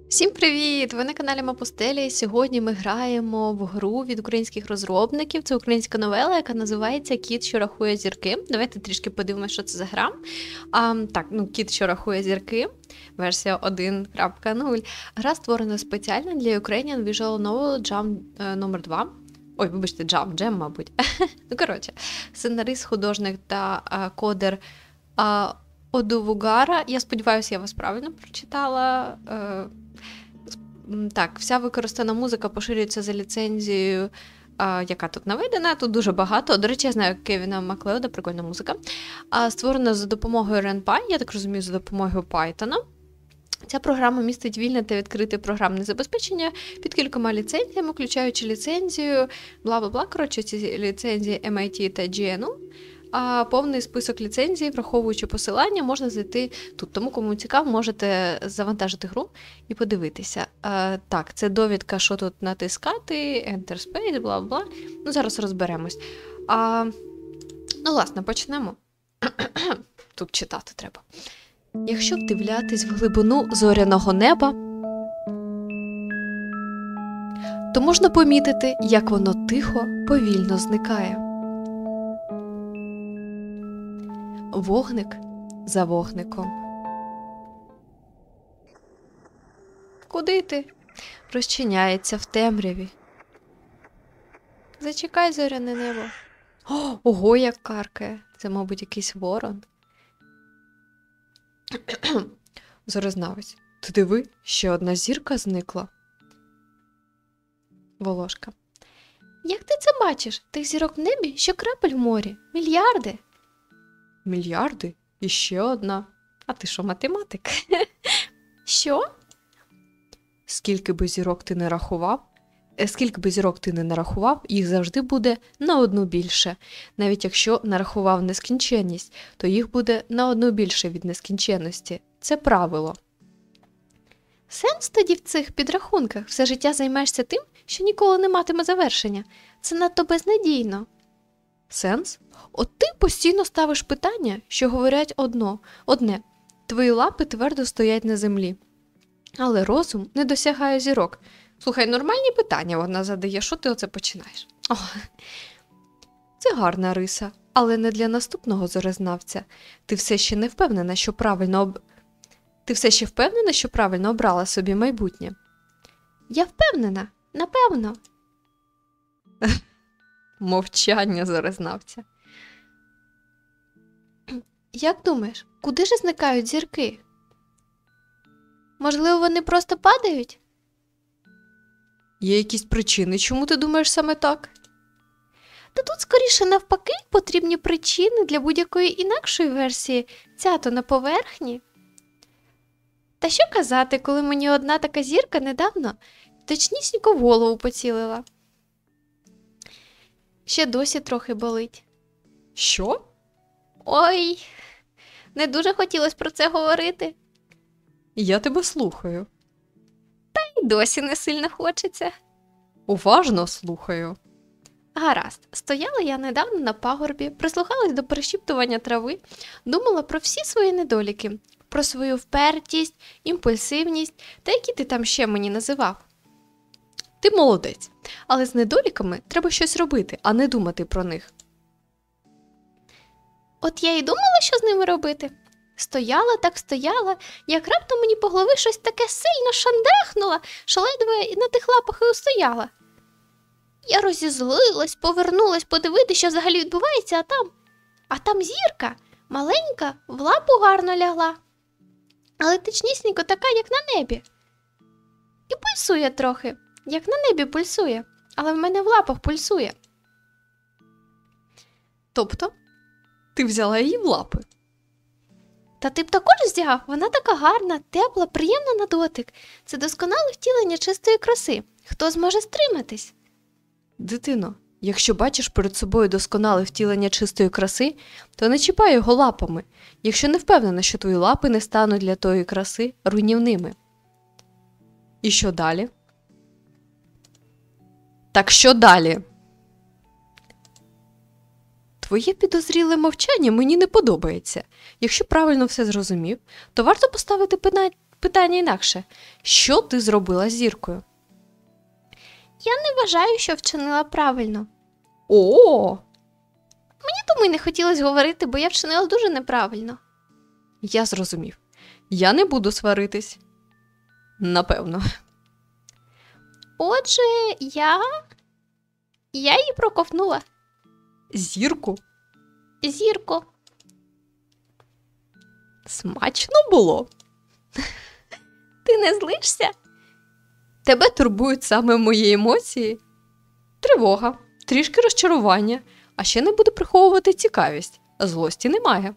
Всім привіт! Ви на каналі Мапостелі. Сьогодні ми граємо в гру від українських розробників. Це українська новела, яка називається «Кіт, що рахує зірки». Давайте трішки подивимося, що це за гра. «Кіт, що рахує зірки», версія 1.0. Гра створена спеціально для Ukrainian Visual Novel Jam номер 2. Ой, вибачте, Jam, мабуть. Сценарист, художник та кодер Одувугара. Я сподіваюся, я вас правильно прочитала. Так, вся використана музика поширюється за ліцензією, яка тут наведена. Тут дуже багато. До речі, я знаю Кевіна Маклеода, прикольна музика. Створена за допомогою RenPy, я так розумію, за допомогою Python. Ця програма містить вільне та відкрите програмне забезпечення під кількома ліцензіями, включаючи ліцензію, коротше, ці ліцензії MIT та GNU. А повний список ліцензій, враховуючи посилання, можна знайти тут. Тому, кому цікаво, можете завантажити гру і подивитися. Так, це довідка, що тут натискати, Enter Space, бла-бла. Зараз розберемось. Власне, почнемо. Тут читати треба. Якщо вдивлятись в глибину зоряного неба, то можна помітити, як воно тихо, повільно зникає. Вогник за вогником. Куди ти? Розчиняється в темряві. Зачекай, зоряне небо. Ого, як каркає. Це, мабуть, якийсь ворон. Зорознавець. Ти диви, ще одна зірка зникла. Волошка. Як ти це бачиш? Тих зірок в небі, що крапель в морі. Мільярди. Мільярди? І ще одна. А ти що, математик? Що? Скільки би зірок ти не нарахував, їх завжди буде на одну більше. Навіть якщо нарахував нескінченність, то їх буде на одну більше від нескінченності. Це правило. Сенс тоді в цих підрахунках? Все життя займаєшся тим, що ніколи не матиме завершення. Це надто безнадійно. Сенс? От ти постійно ставиш питання, що говорять одне. Твої лапи твердо стоять на землі. Але розум не досягає зірок. Слухай, нормальні питання вона задає, що ти оце починаєш? Це гарна риса, але не для наступного зорознавця. Ти все ще впевнена, що правильно обрала собі майбутнє? Я впевнена, напевно. Мовчання зорознавця. Як думаєш, куди ж зникають зірки? Можливо, вони просто падають? Є якісь причини, чому ти думаєш саме так? Та тут скоріше навпаки потрібні причини для будь-якої інакшої версії. Ця-то на поверхні. Та що казати, коли мені одна така зірка недавно точнісінько в голову поцілила. Ще досі трохи болить. Що? Ой, не дуже хотілося про це говорити. Я тебе слухаю. Та й досі не сильно хочеться. Уважно слухаю. Гаразд, стояла я недавно на пагорбі, прислухалась до перешіптування трави, думала про всі свої недоліки, про свою впертість, імпульсивність та які ти там ще мені називав. Ти молодець, але з недоліками треба щось робити, а не думати про них. От я і думала, що з ними робити. Стояла, як раптом мені по голові щось таке сильно шандрахнуло, що ледве і на тих лапах і устояла. Я розізлилась, повернулась подивитися, що взагалі відбувається, а там зірка, маленька, в лапу гарно лягла. Але точнісінько така, як на небі. І пульсує трохи, як на небі пульсує, але в мене в лапах пульсує. Тобто, ти взяла її в лапи? Та ти б також здягав, вона така гарна, тепла, приємна на дотик. Це досконале втілення чистої краси. Хто зможе стриматись? Дитино, якщо бачиш перед собою досконале втілення чистої краси, то не чіпай його лапами, якщо не впевнена, що твої лапи не стануть для тої краси руйнівними. І що далі? Так що далі? Твоє підозріле мовчання мені не подобається. Якщо правильно все зрозумів, то варто поставити питання інакше. Що ти зробила з зіркою? Я не вважаю, що вчинила правильно. О! Тому й не хотілося говорити, бо я вчинила дуже неправильно. Я зрозумів. Я не буду сваритись. Напевно. Отже, я її проковтнула. Зірку? Зірку. Смачно було. Ти не злишся? Тебе турбують саме мої емоції? Тривога, трішки розчарування, а ще не буду приховувати цікавість. Злості немає.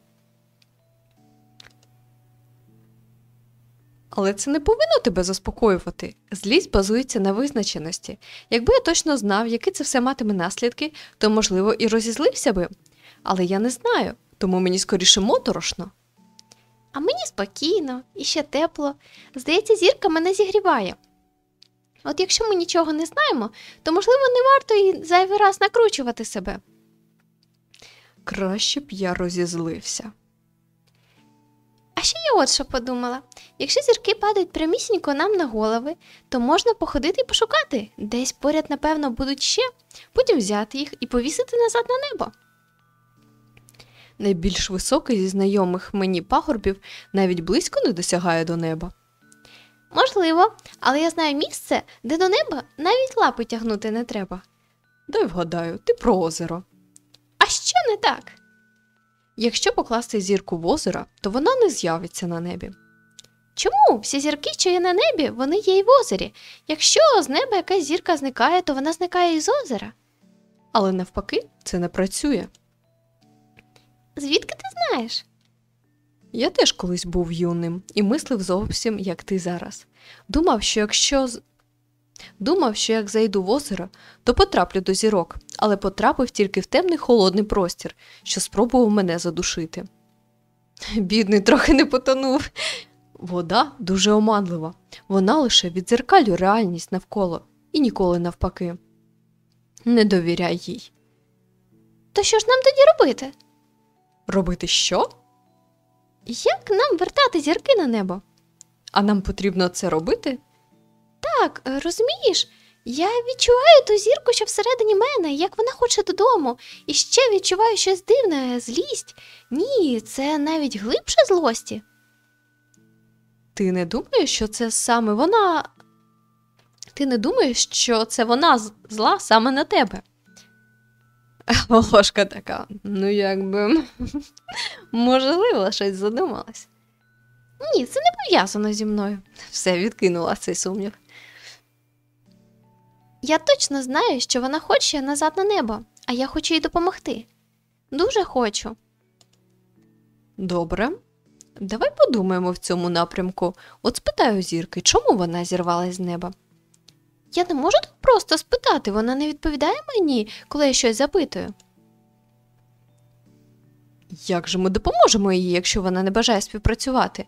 Але це не повинно тебе заспокоювати. Злість базується на визначеності. Якби я точно знав, які це все матиме наслідки, то, можливо, і розізлився би. Але я не знаю, тому мені скоріше моторошно. А мені спокійно і ще тепло. Здається, зірка мене зігріває. От якщо ми нічого не знаємо, то, можливо, не варто і зайвий раз накручувати себе. Краще б я розізлився. А ще я от що подумала. Якщо зірки падають прямісінько нам на голови, то можна походити і пошукати. Десь поряд, напевно, будуть ще. Потім взяти їх і повісити назад на небо. Найбільш високий зі знайомих мені пагорбів навіть близько не досягає до неба. Можливо, але я знаю місце, де до неба навіть лапи тягнути не треба. Дай вгадаю, ти про озеро. А що не так? Якщо покласти зірку в озеро, то вона не з'явиться на небі. Чому? Всі зірки, що є на небі, вони є і в озері. Якщо з неба якась зірка зникає, то вона зникає і з озера. Але навпаки, це не працює. Звідки ти знаєш? Я теж колись був юним і мислив зовсім, як ти зараз. Думав, що як зайду в озеро, то потраплю до зірок, але потрапив тільки в темний холодний простір, що спробував мене задушити. Бідний трохи не потонув. Вода дуже оманлива. Вона лише віддзеркалює реальність навколо і ніколи навпаки. Не довіряй їй. То що ж нам тоді робити? Робити що? Як нам вертати зірки на небо? А нам потрібно це робити? Так, розумієш, я відчуваю ту зірку, що всередині мене, як вона хоче додому. І ще відчуваю щось дивне, злість. Ні, це навіть глибше злості. Ти не думаєш, що це саме вона... Ти не думаєш, що це вона зла саме на тебе? Волошка така, ну якби, можливо, щось задумалась. Ні, це не пов'язано зі мною. Все, відкинула цей сумнів. Я точно знаю, що вона хоче назад на небо, а я хочу їй допомогти. Дуже хочу. Добре. Давай подумаємо в цьому напрямку. От спитаю зірки, чому вона зірвалась з неба? Я не можу так просто спитати, вона не відповідає мені, коли я щось запитую. Як же ми допоможемо їй, якщо вона не бажає співпрацювати?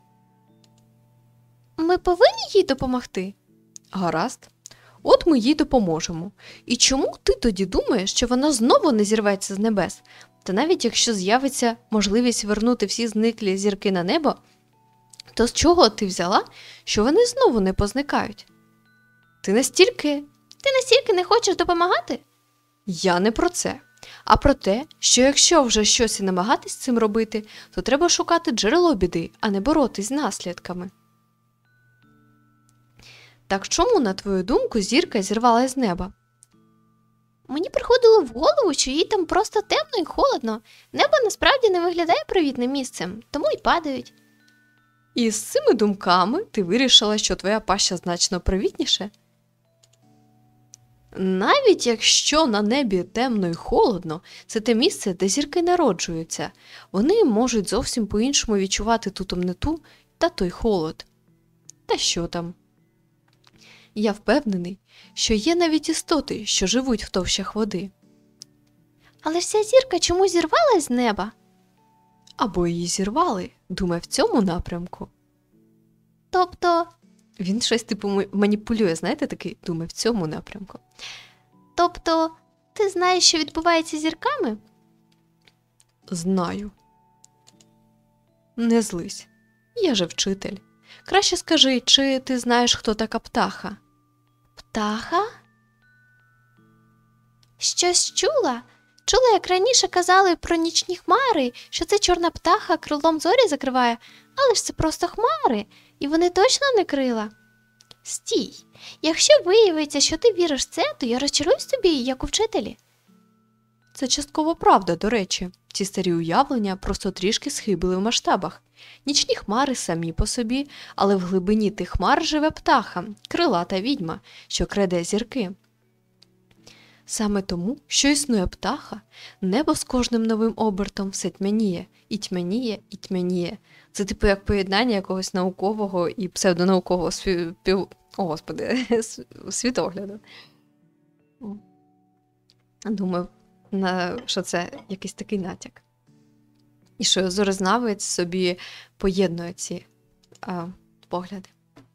Ми повинні їй допомогти? Гаразд. От ми їй допоможемо. І чому ти тоді думаєш, що вона знову не зірветься з небес? Та навіть якщо з'явиться можливість вернути всі зниклі зірки на небо, то з чого ти взяла, що вони знову не позникають? Ти настільки не хочеш допомагати? Я не про це, а про те, що якщо вже щось і намагатись з цим робити, то треба шукати джерело біди, а не боротись з наслідками. Так чому, на твою думку, зірка зірвалась з неба? Мені приходило в голову, що їй там просто темно і холодно. Небо насправді не виглядає привітним місцем, тому й падають. І з цими думками ти вирішила, що твоя паща значно привітніше? Навіть якщо на небі темно і холодно, це те місце, де зірки народжуються. Вони можуть зовсім по-іншому відчувати ту темноту та той холод. Та що там? Я впевнений, що є навіть істоти, що живуть в товщах води. Але ж ця зірка чомусь зірвалась з неба? Або її зірвали, думай в цьому напрямку. Тобто... Він щось типу маніпулює, знаєте, такий, думай в цьому напрямку. Тобто, ти знаєш, що відбувається з зірками? Знаю. Не злись. Я же вчитель. Краще скажи, чи ти знаєш, хто така птаха? Птаха? Щось чула? Чула, як раніше казали про нічні хмари, що це чорна птаха крилом зорі закриває, але ж це просто хмари, і вони точно не крила. Стій, якщо виявиться, що ти віриш в це, то я розчаруюсь тобі, як у вчителі. Це частково правда, до речі. Ці старі уявлення просто трішки схибили в масштабах. Нічні хмари самі по собі, але в глибині тих хмар живе птаха, крилата відьма, що краде зірки. Саме тому, що існує птаха, небо з кожним новим обертом все тьмяніє, і тьмяніє, і тьмяніє. Це типу як поєднання якогось наукового і псевдонаукового світогляду. Думаю, що це якийсь такий натяк. І що зорознавець собі поєднує ці погляди.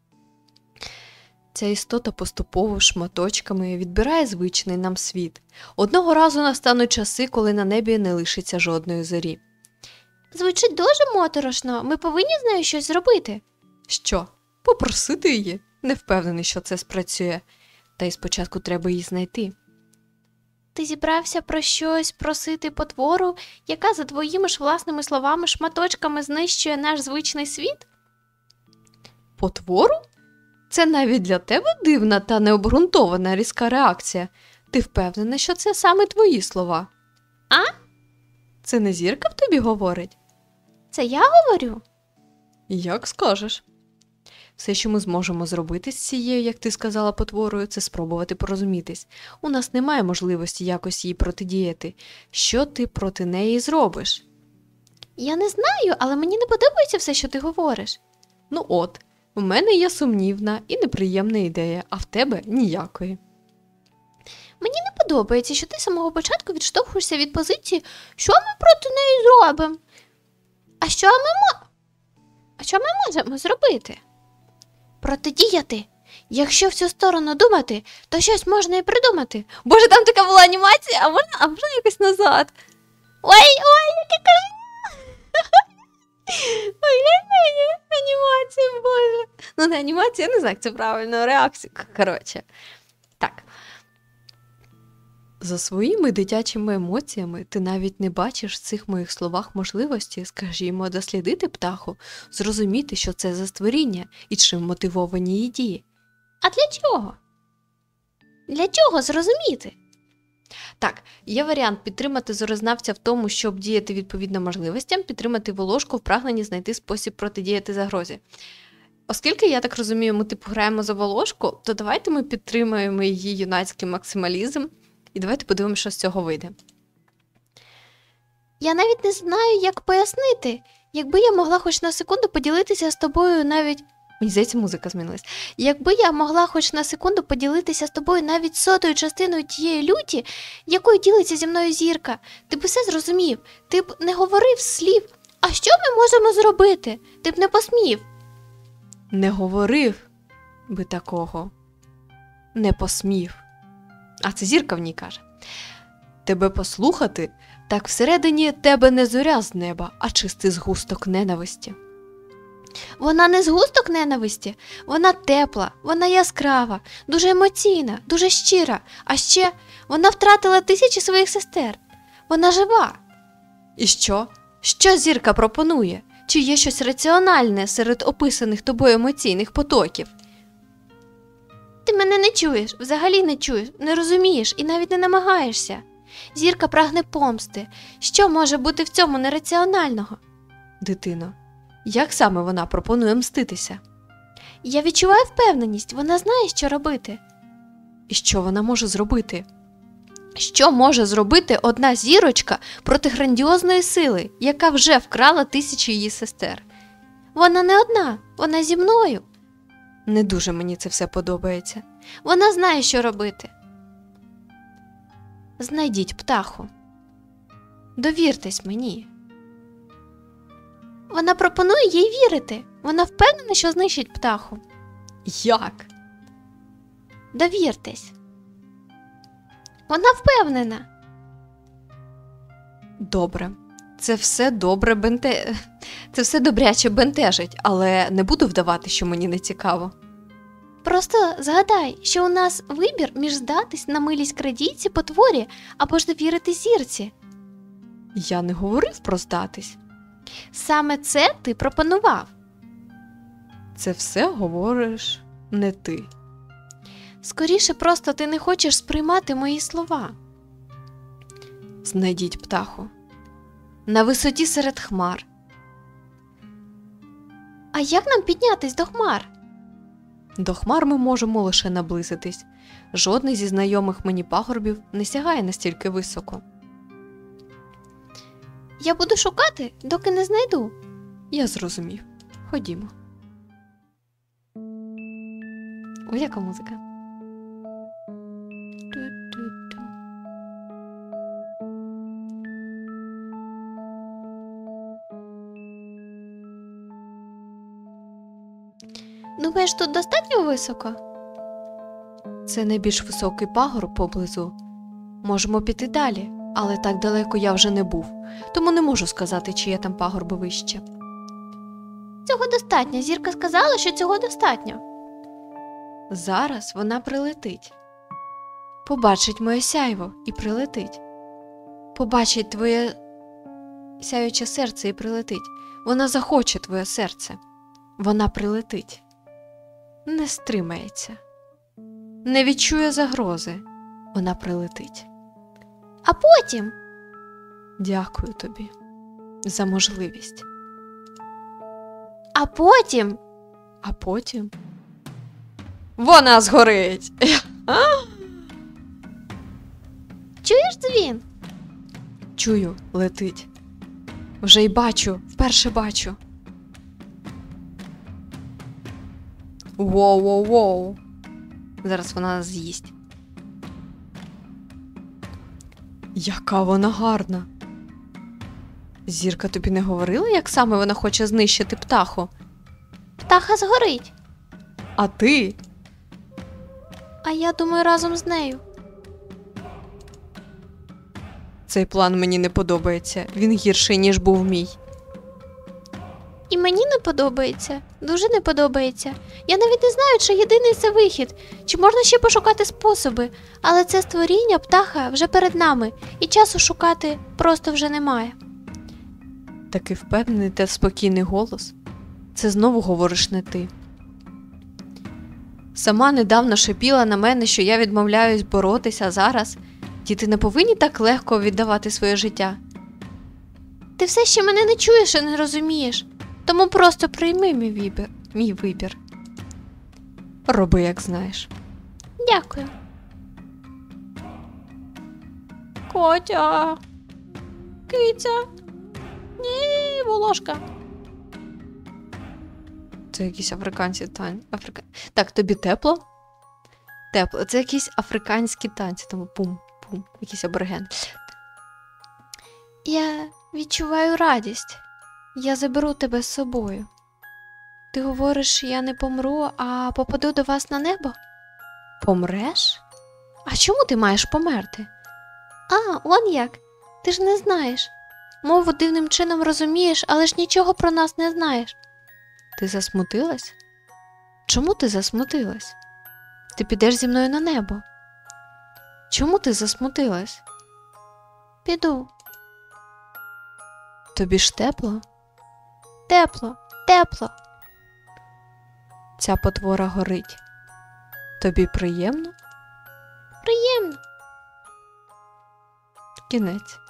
Ця істота поступово шматочками відбирає звичний нам світ. Одного разу настануть часи, коли на небі не лишиться жодної зорі. Звучить дуже моторошно, ми повинні з нею щось зробити. Що? Попросити її? Не впевнений, що це спрацює. Та й спочатку треба її знайти. Ти зібрався про щось просити потвору, яка за твоїми ж власними словами шматочками знищує наш звичний світ? Потвору? Це навіть для тебе дивна та необґрунтована різка реакція. Ти впевнена, що це саме твої слова? А? Це не зірка в тобі говорить? Це я говорю? Як скажеш. Все, що ми зможемо зробити з цією, як ти сказала, потворою, це спробувати порозумітись. У нас немає можливості якось їй протидіяти. Що ти проти неї зробиш? Я не знаю, але мені не подобається все, що ти говориш. Ну от, в мене є сумнівна і неприємна ідея, а в тебе ніякої. Мені не подобається, що ти з самого початку відштовхуєшся від позиції, що ми проти неї зробимо. А що ми можемо зробити? Протидіяти. Якщо в цю сторону думати, то щось можна і придумати. Боже, там така була анімація, а можна якось назад? Ой, яке кажу. Ой, анімація, боже. Ну, не анімація, я не знаю, як це правильно, реакція. Коротше. Так. За своїми дитячими емоціями ти навіть не бачиш в цих моїх словах можливості, скажімо, дослідити птаху, зрозуміти, що це за створіння і чим мотивовані її дії. А для чого? Для чого зрозуміти? Так, є варіант підтримати зорознавця в тому, щоб діяти відповідно можливостям, підтримати Волошку в прагненні знайти спосіб протидіяти загрозі. Оскільки, я так розумію, ми граємо за Волошку, то давайте ми підтримаємо її юнацький максималізм і давайте подивимося, що з цього вийде. Я навіть не знаю, як пояснити. Якби я могла хоч на секунду поділитися з тобою навіть... Мені здається, музика змінилась. Якби я могла хоч на секунду поділитися з тобою навіть 100-ю частиною тієї люті, якою ділиться зі мною зірка, ти б все зрозумів, ти б не говорив слів. А що ми можемо зробити? Ти б не посмів. Не говорив би такого. Не посмів. А це зірка в ній каже. Тебе послухати, так всередині тебе не зоря з неба, а чистий згусток ненависті. Вона не згусток ненависті, вона тепла, вона яскрава, дуже емоційна, дуже щира, а ще вона втратила 1000 своїх сестер. Вона жива. І що? Що зірка пропонує? Чи є щось раціональне серед описаних тобою емоційних потоків? Ти мене не чуєш, взагалі не чуєш, не розумієш і навіть не намагаєшся. Зірка прагне помсти. Що може бути в цьому нераціонального? Дитино, як саме вона пропонує мститися? Я відчуваю впевненість, вона знає, що робити. І що вона може зробити? Що може зробити одна зірочка проти грандіозної сили, яка вже вкрала 1000 її сестер? Вона не одна, вона зі мною. Не дуже мені це все подобається. Вона знає, що робити. Знайдіть птаху. Довіртесь мені. Вона пропонує їй вірити. Вона впевнена, що знищить птаху. Як? Довіртесь. Вона впевнена. Добре. Це все Це все добряче бентежить, але не буду вдавати, що мені не цікаво. Просто згадай, що у нас вибір між здатись на милість крадійці потворі або ж довірити зірці. Я не говорив про здатись. Саме це ти пропонував. Це все говориш не ти. Скоріше просто ти не хочеш сприймати мої слова. Знайдіть птаху. На висоті серед хмар. А як нам піднятись до хмар? До хмар ми можемо лише наблизитись. Жодний зі знайомих мені пагорбів не сягає настільки високо. Я буду шукати, доки не знайду. Я зрозумів. Ходімо. Ой, яка музика. Ту-ту-ту. Думаєш, тут достатньо високо? Це найбільш високий пагорб поблизу. Можемо піти далі, але так далеко я вже не був, тому не можу сказати, чи є там пагорби вище. Цього достатньо. Зірка сказала, що цього достатньо. Зараз вона прилетить. Побачить моє сяйво і прилетить. Побачить твоє сяюче серце і прилетить. Вона захоче твоє серце. Вона прилетить. Не стримається. Не відчує загрози. Вона прилетить. А потім? Дякую тобі за можливість. А потім? А потім вона згорить. Чуєш дзвін? Чую, летить. Вже й бачу, вперше бачу. Воу-воу-воу. Зараз вона нас з'їсть. Яка вона гарна. Зірка тобі не говорила, як саме вона хоче знищити птаху? Птаха згорить. А ти? А я думаю, разом з нею. Цей план мені не подобається. Він гірший, ніж був мій. І мені не подобається. Дуже не подобається. Я навіть не знаю, чи єдиний це вихід, чи можна ще пошукати способи. Але це створіння, птаха, вже перед нами, і часу шукати просто вже немає. Такий впевнений та спокійний голос. Це знову говориш не ти. Сама недавно шипіла на мене, що я відмовляюсь боротися, а зараз діти не повинні так легко віддавати своє життя. Ти все ще мене не чуєш і не розумієш. Тому просто прийми мій вибір. Роби, як знаєш. Дякую. Котя! Киця! Ні, волошка! Це якісь африканські танці. Так, тобі тепло? Тепло. Це якісь африканські танці. Тому пум-пум. Якийсь абориген. Я відчуваю радість. Я заберу тебе з собою. Ти говориш, я не помру, а попаду до вас на небо? Помреш? А чому ти маєш померти? А, он як. Ти ж не знаєш. Мову дивним чином розумієш, але ж нічого про нас не знаєш. Ти засмутилась? Чому ти засмутилась? Ти підеш зі мною на небо. Чому ти засмутилась? Піду. Тобі ж тепло? Тепло, тепло. Ця потвора горить. Тобі приємно? Приємно. Кінець.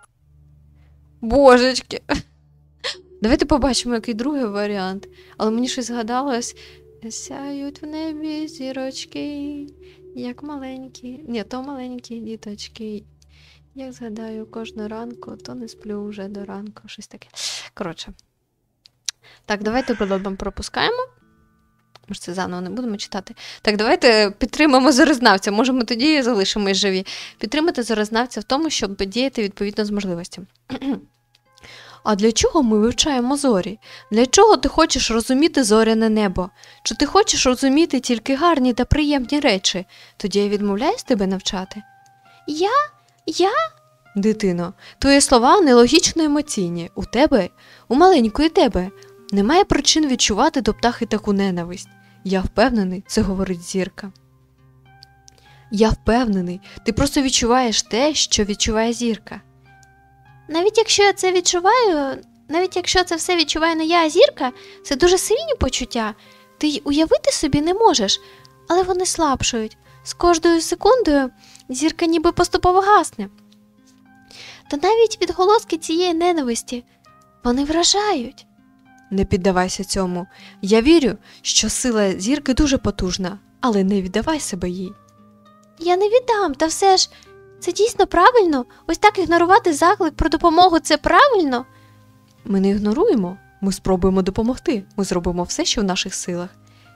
Божечки. Давайте побачимо, який другий варіант. Але мені щось згадалось. Сяють в небі зірочки, як маленькі. Ні, то маленькі діточки. Як згадаю кожну ранку, то не сплю вже до ранку. Щось таке. Коротше. Так, давайте прилобом пропускаємо. Може, це заново не будемо читати. Так, давайте підтримаємо зорознавця. Може, ми тоді залишимось живі. Підтримати зорознавця в тому, щоб діяти відповідно з можливостями. А для чого ми вивчаємо зорі? Для чого ти хочеш розуміти зоряне небо? Чи ти хочеш розуміти тільки гарні та приємні речі? Тоді я відмовляюсь тебе навчати. Я? Дитино, твої слова нелогічно емоційні. У маленької тебе, немає причин відчувати до птахи таку ненависть. Я впевнений, це говорить зірка. Я впевнений, ти просто відчуваєш те, що відчуває зірка. Навіть якщо я це відчуваю, навіть якщо це все відчуває не я, а зірка, це дуже сильні почуття. Ти й уявити собі не можеш, але вони слабшують. З кожною секундою зірка ніби поступово гасне. Та навіть відголоски цієї ненависті, вони вражають. Не піддавайся цьому. Я вірю, що сила зірки дуже потужна, але не віддавай себе їй. Я не віддам, та все ж, це дійсно правильно? Ось так ігнорувати заклик про допомогу – це правильно? Ми не ігноруємо, ми спробуємо допомогти, ми зробимо все, що в наших силах.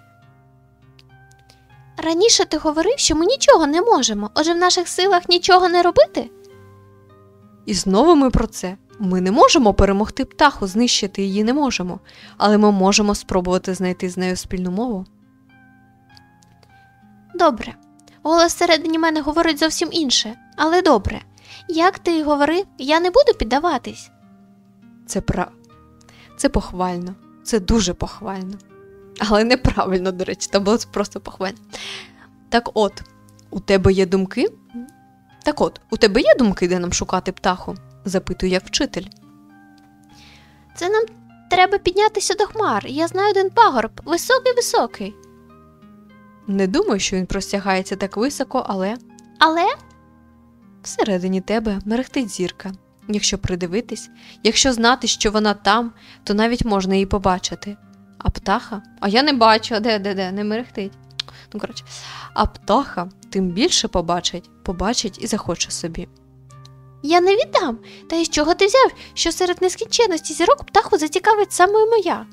Раніше ти говорив, що ми нічого не можемо, отже в наших силах нічого не робити? І знову ми про це. Ми не можемо перемогти птаху, знищити її не можемо, але ми можемо спробувати знайти з нею спільну мову. Добре. Голос всередині мене говорить зовсім інше, але добре. Як ти й говорив, я не буду піддаватись. Це похвально. Це дуже похвально. Але неправильно, до речі, це було просто похвально. Так от, у тебе є думки? Де нам шукати птаху? Запитую як вчитель. Це нам треба піднятися до хмар. Я знаю один пагорб, високий-високий. Не думаю, що він простягається так високо, але... Але? Всередині тебе мерехтить зірка. Якщо придивитись, якщо знати, що вона там, то навіть можна її побачити. А птаха? А я не бачу, де, не мерехтить. А птаха тим більше побачить і захоче собі. Я не віддам. Та із чого ти взяв, що серед нескінченності зірок птаху зацікавить саме моя?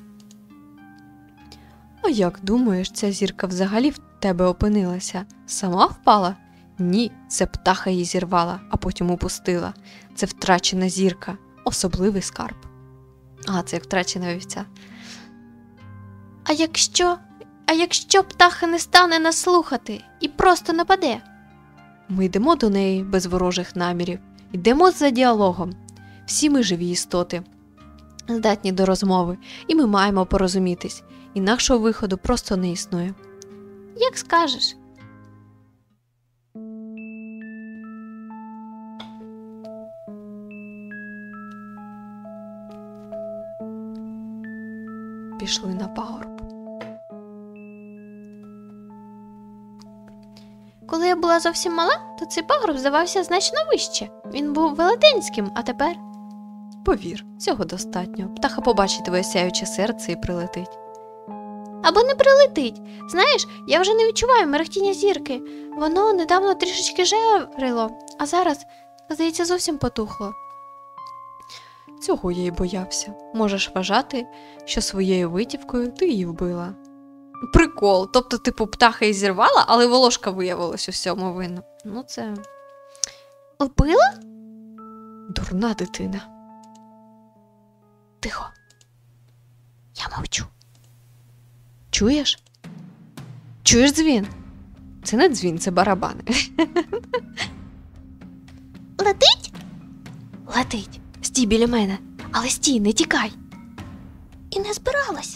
А як думаєш, ця зірка взагалі в тебе опинилася? Сама впала? Ні, це птаха її зірвала, а потім упустила. Це втрачена зірка, особливий скарб. Це як втрачена вівця. А якщо птаха не стане нас слухати і просто нападе? Ми йдемо до неї без ворожих намірів. Йдемо за діалогом. Всі ми живі істоти, здатні до розмови, і ми маємо порозумітись. Інакшого виходу просто не існує. Як скажеш. Пішли на пагорб. Коли я була зовсім мала, то цей пагорб здавався значно вище. Він був велетенським, а тепер? Повір, цього достатньо. Птаха побачить твоє сяюче серце і прилетить. Або не прилетить. Знаєш, я вже не відчуваю мерехтіння зірки. Воно недавно трішечки жарило, а зараз, здається, зовсім потухло. Цього я й боявся. Можеш вважати, що своєю витівкою ти її вбила. Прикол. Тобто, птаха її зірвала, але волошка виявилась у всьому винна. Це... Вбила? Дурна дитина. Тихо. Я мовчу. Чуєш? Чуєш дзвін? Це не дзвін, це барабани. Летить? Летить. Стій біля мене. Але стій, не тікай. І не збиралась.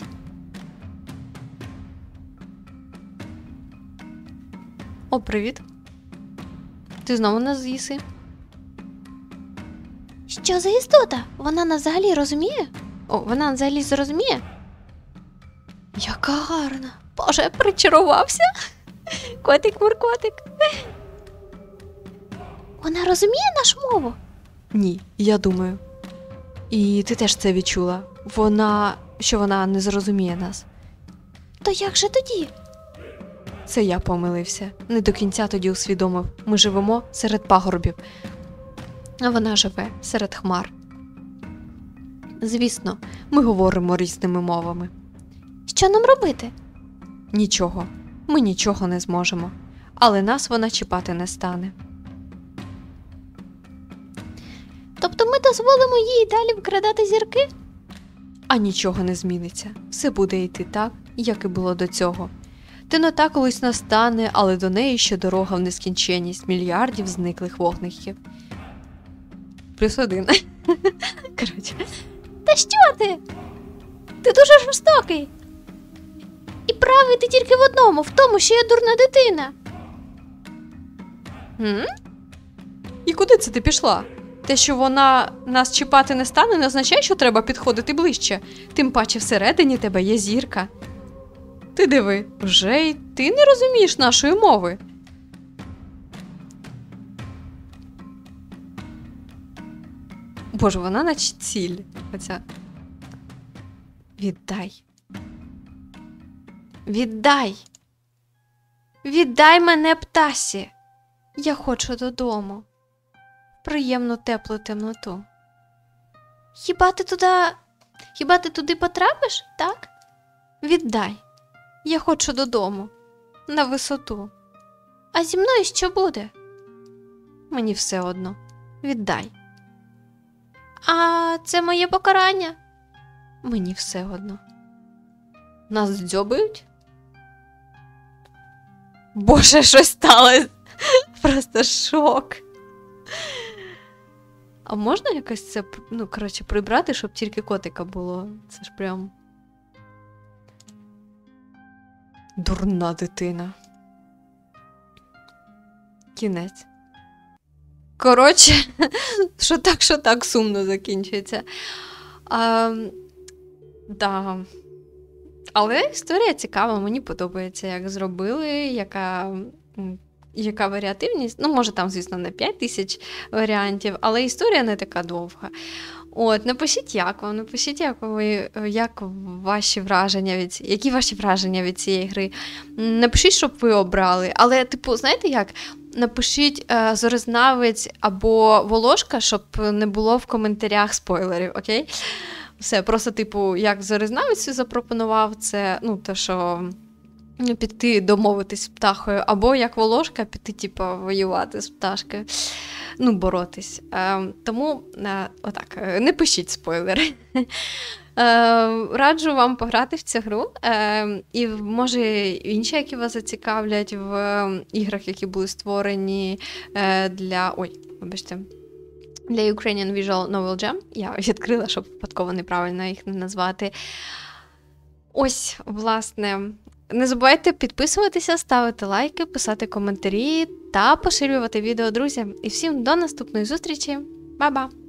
О, привіт. Ти знову нас з'їси? Що за істота? Вона нас взагалі розуміє? Вона взагалі зрозуміє? Яка гарна. Боже, причарувався. Котик-муркотик. Вона розуміє нашу мову? Ні, я думаю. І ти теж це відчула. Що вона не зрозуміє нас. То як же тоді? Це я помилився. Не до кінця тоді усвідомив. Ми живемо серед пагорбів. А вона живе серед хмар. Звісно, ми говоримо різними мовами. Що нам робити? Нічого. Ми нічого не зможемо. Але нас вона чіпати не стане. Тобто ми дозволимо їй далі вкрадати зірки? А нічого не зміниться. Все буде йти так, як і було до цього. Темнота колись настане, але до неї ще дорога в нескінченність мільярдів зниклих вогників. +1. Коротше. Та що ти? Ти дуже жорстокий. І правий ти тільки в одному, в тому, що я дурна дитина. І куди це ти пішла? Те, що вона нас чіпати не стане, не означає, що треба підходити ближче. Тим паче всередині тебе є зірка. Ти диви, вже й ти не розумієш нашої мови. Боже, вона наче ціль. Хоча... Віддай. Віддай. Віддай мене, птасі. Я хочу додому. Приємну теплу темноту. Хіба ти туди потрапиш, так? Віддай. Я хочу додому. На висоту. А зі мною що буде? Мені все одно. Віддай. А це моє покарання. Мені все одно. Нас дзьобають? Боже, щось сталося. Просто шок. А можна якось це, прибрати, щоб тільки котика було? Це ж прям... Дурна дитина. Кінець. Коротше, що так сумно закінчується. Да. Але історія цікава, мені подобається, як зробили, яка варіативність. Може там, звісно, не 5000 варіантів, але історія не така довга. Напишіть, як вам, які ваші враження від цієї гри. Напишіть, щоб ви обрали. Але, знаєте як? Напишіть зоризнавець або Волошка, щоб не було в коментарях спойлерів, окей? Все, просто, як зоризнавець запропонував, це, те, що піти домовитись з птахою, або як Волошка піти, воювати з пташкою, боротись. Тому, отак, не пишіть спойлери. Раджу вам пограти в цю гру. І, може, інші, які вас зацікавлять в іграх, які були створені для Ukrainian Visual Novel Jam. Я відкрила, щоб випадково неправильно їх не назвати. Ось, власне, не забувайте підписуватися, ставити лайки, писати коментарі та поширювати відео друзям. І всім до наступної зустрічі. Ба-ба!